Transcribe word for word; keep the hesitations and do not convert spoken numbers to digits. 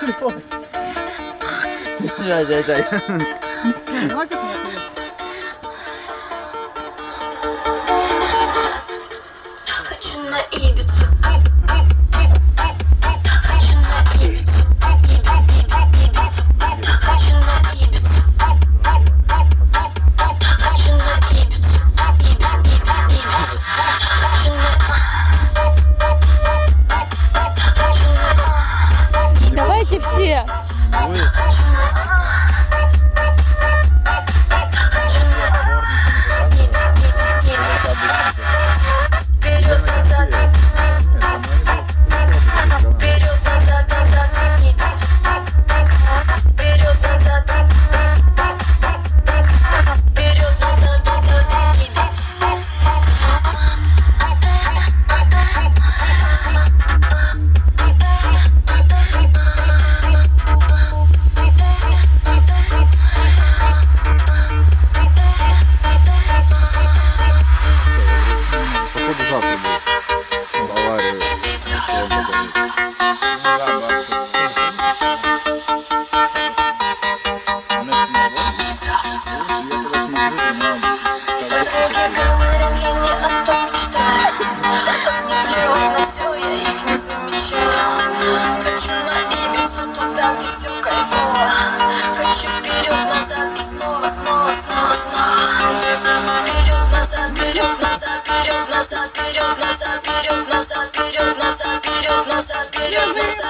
Trời trời trời. Nói chút nhạc đi. Хочу на Ибицу. Хочу на Ибицу. Хочу на Ибицу. Хочу на Ибицу. Давайте все. Вперед, назад, вперед, назад, вперед, назад, вперед, назад, вперед, назад.